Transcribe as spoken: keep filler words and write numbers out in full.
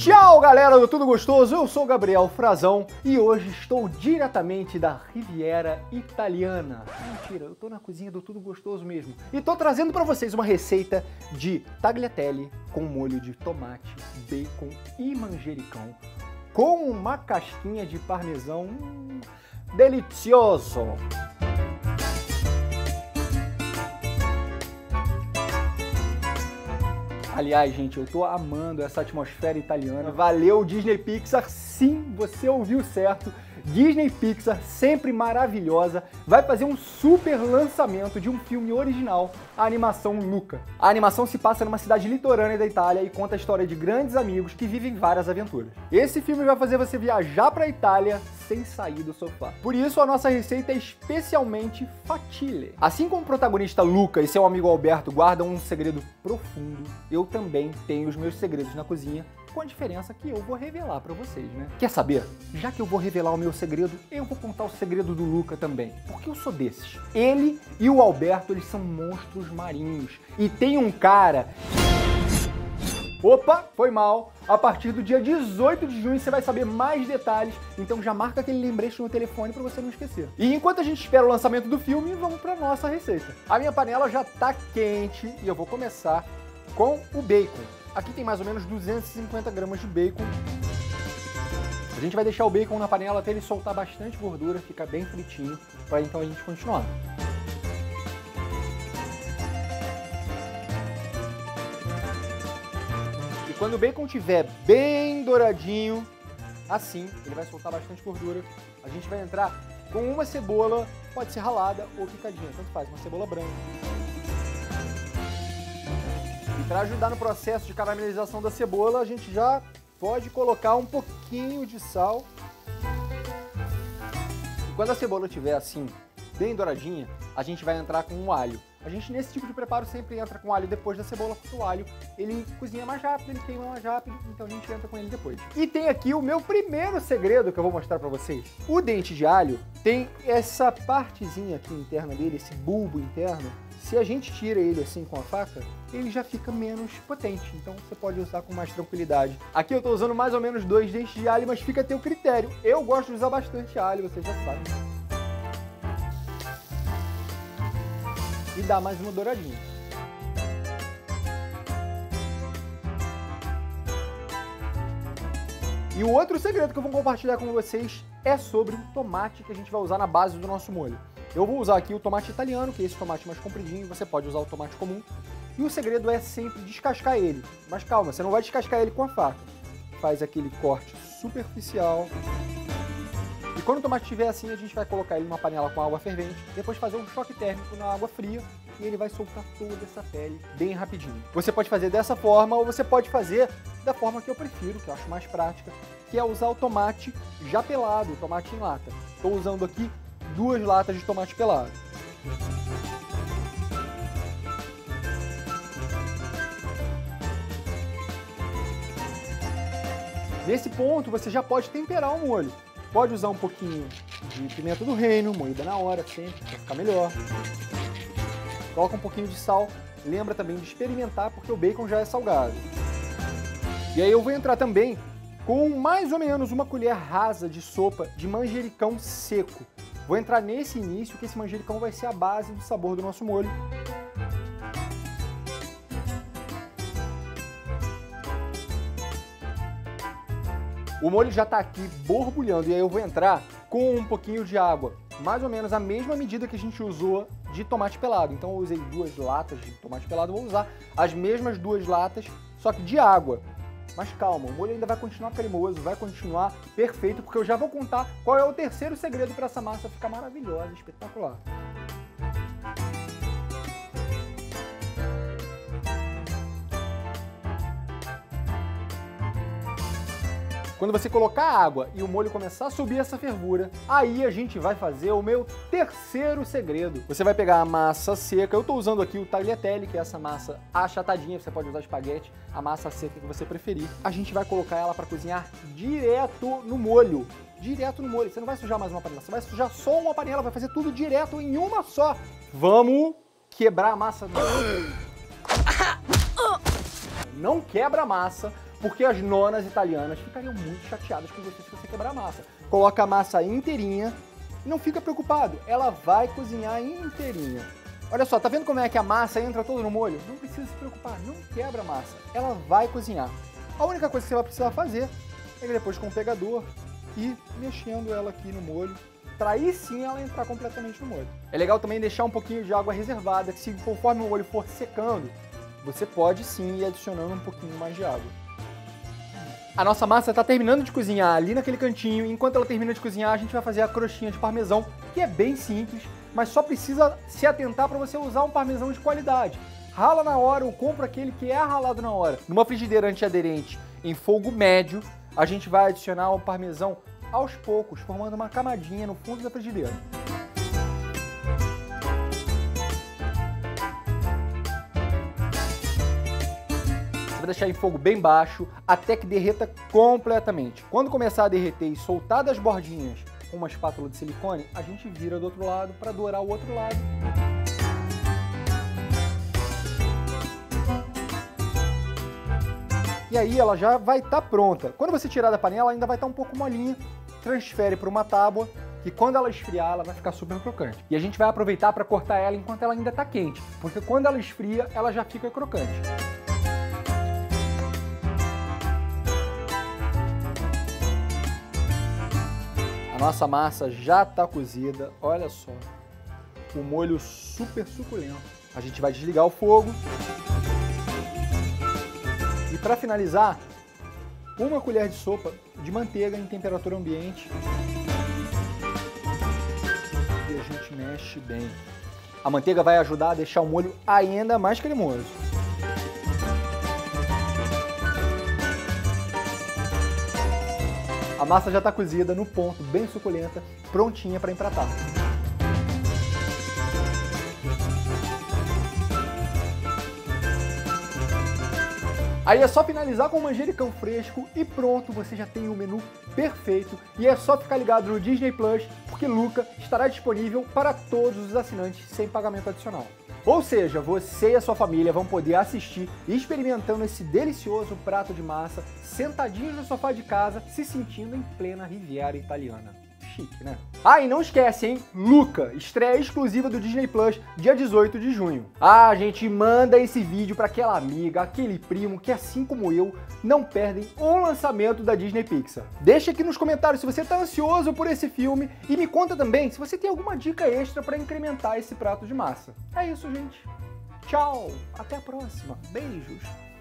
Tchau, galera do Tudo Gostoso, eu sou o Gabriel Frazão e hoje estou diretamente da Riviera Italiana. Mentira, eu tô na cozinha do Tudo Gostoso mesmo. E tô trazendo pra vocês uma receita de tagliatelle com molho de tomate, bacon e manjericão, com uma casquinha de parmesão hum, delicioso. Aliás, gente, eu tô amando essa atmosfera italiana. Valeu, Disney Pixar. Sim, você ouviu certo. Disney Pixar, sempre maravilhosa, vai fazer um super lançamento de um filme original, a animação Luca. A animação se passa numa cidade litorânea da Itália e conta a história de grandes amigos que vivem várias aventuras. Esse filme vai fazer você viajar pra Itália sem sair do sofá. Por isso, a nossa receita é especialmente facile. Assim como o protagonista Luca e seu amigo Alberto guardam um segredo profundo, eu também tenho os meus segredos na cozinha, com a diferença que eu vou revelar pra vocês, né? Quer saber? Já que eu vou revelar o meu segredo, eu vou contar o segredo do Luca também, porque eu sou desses. Ele e o Alberto, eles são monstros marinhos. E tem um cara... Opa, foi mal. A partir do dia dezoito de junho você vai saber mais detalhes, então já marca aquele lembrete no telefone para você não esquecer. E enquanto a gente espera o lançamento do filme, vamos para nossa receita. A minha panela já tá quente e eu vou começar com o bacon. Aqui tem mais ou menos duzentos e cinquenta gramas de bacon. A gente vai deixar o bacon na panela até ele soltar bastante gordura, ficar bem fritinho, para então a gente continuar. E quando o bacon estiver bem douradinho, assim, ele vai soltar bastante gordura, a gente vai entrar com uma cebola, pode ser ralada ou picadinha, tanto faz, uma cebola branca. E para ajudar no processo de caramelização da cebola, a gente já pode colocar um pouquinho de sal. E quando a cebola estiver assim, bem douradinha, a gente vai entrar com o alho. A gente, nesse tipo de preparo, sempre entra com o alho depois da cebola, porque o alho, ele cozinha mais rápido, ele queima mais rápido, então a gente entra com ele depois. E tem aqui o meu primeiro segredo que eu vou mostrar pra vocês. O dente de alho tem essa partezinha aqui interna dele, esse bulbo interno. Se a gente tira ele assim com a faca, ele já fica menos potente, então você pode usar com mais tranquilidade. Aqui eu tô usando mais ou menos dois dentes de alho, mas fica a teu critério. Eu gosto de usar bastante alho, você já sabe. E dá mais uma douradinha. E o outro segredo que eu vou compartilhar com vocês é sobre o tomate que a gente vai usar na base do nosso molho. Eu vou usar aqui o tomate italiano, que é esse tomate mais compridinho, você pode usar o tomate comum. E o segredo é sempre descascar ele. Mas calma, você não vai descascar ele com a faca. Faz aquele corte superficial. E quando o tomate estiver assim, a gente vai colocar ele numa panela com água fervente, depois fazer um choque térmico na água fria e ele vai soltar toda essa pele bem rapidinho. Você pode fazer dessa forma ou você pode fazer da forma que eu prefiro, que eu acho mais prática, que é usar o tomate já pelado, o tomate em lata. Estou usando aqui duas latas de tomate pelado. Nesse ponto, você já pode temperar o molho. Pode usar um pouquinho de pimenta do reino, moída na hora, sempre, para ficar melhor. Coloca um pouquinho de sal. Lembra também de experimentar, porque o bacon já é salgado. E aí eu vou entrar também com mais ou menos uma colher rasa de sopa de manjericão seco. Vou entrar nesse início, que esse manjericão vai ser a base do sabor do nosso molho. O molho já está aqui borbulhando e aí eu vou entrar com um pouquinho de água. Mais ou menos a mesma medida que a gente usou de tomate pelado. Então eu usei duas latas de tomate pelado, vou usar as mesmas duas latas, só que de água. Mas calma, o molho ainda vai continuar cremoso, vai continuar perfeito, porque eu já vou contar qual é o terceiro segredo para essa massa ficar maravilhosa, espetacular. Quando você colocar a água e o molho começar a subir essa fervura, aí a gente vai fazer o meu terceiro segredo. Você vai pegar a massa seca, eu estou usando aqui o tagliatelle, que é essa massa achatadinha, você pode usar espaguete, a massa seca que você preferir. A gente vai colocar ela para cozinhar direto no molho. Direto no molho, você não vai sujar mais uma panela, você vai sujar só uma panela, vai fazer tudo direto em uma só. Vamos quebrar a massa. Não quebra a massa, porque as nonas italianas ficariam muito chateadas com você se você quebrar a massa. Coloca a massa inteirinha e não fica preocupado, ela vai cozinhar inteirinha. Olha só, tá vendo como é que a massa entra toda no molho? Não precisa se preocupar, não quebra a massa, ela vai cozinhar. A única coisa que você vai precisar fazer é depois com o pegador ir mexendo ela aqui no molho, para aí sim ela entrar completamente no molho. É legal também deixar um pouquinho de água reservada, que se conforme o molho for secando, você pode sim ir adicionando um pouquinho mais de água. A nossa massa está terminando de cozinhar ali naquele cantinho, enquanto ela termina de cozinhar a gente vai fazer a crostinha de parmesão, que é bem simples, mas só precisa se atentar para você usar um parmesão de qualidade. Rala na hora ou compra aquele que é ralado na hora. Numa frigideira antiaderente em fogo médio, a gente vai adicionar o parmesão aos poucos, formando uma camadinha no fundo da frigideira. Você vai deixar em fogo bem baixo até que derreta completamente. Quando começar a derreter e soltar das bordinhas com uma espátula de silicone, a gente vira do outro lado para dourar o outro lado. E aí ela já vai estar pronta. Quando você tirar da panela, ainda vai estar um pouco molinha. Transfere para uma tábua, que quando ela esfriar, ela vai ficar super crocante. E a gente vai aproveitar para cortar ela enquanto ela ainda está quente, porque quando ela esfria, ela já fica crocante. A nossa massa já está cozida, olha só. O molho super suculento. A gente vai desligar o fogo. E para finalizar, uma colher de sopa de manteiga em temperatura ambiente. E a gente mexe bem. A manteiga vai ajudar a deixar o molho ainda mais cremoso. A massa já está cozida no ponto, bem suculenta, prontinha para empratar. Aí é só finalizar com manjericão fresco e pronto, você já tem o menu perfeito. E é só ficar ligado no Disney Plus, porque Luca estará disponível para todos os assinantes sem pagamento adicional. Ou seja, você e a sua família vão poder assistir experimentando esse delicioso prato de massa, sentadinhos no sofá de casa, se sentindo em plena Riviera Italiana. Chique, né? Ah, e não esquece, hein? Luca, estreia exclusiva do Disney Plus, dia dezoito de junho. Ah, gente, manda esse vídeo para aquela amiga, aquele primo que, assim como eu, não perdem um lançamento da Disney Pixar. Deixa aqui nos comentários se você está ansioso por esse filme e me conta também se você tem alguma dica extra para incrementar esse prato de massa. É isso, gente. Tchau, até a próxima. Beijos.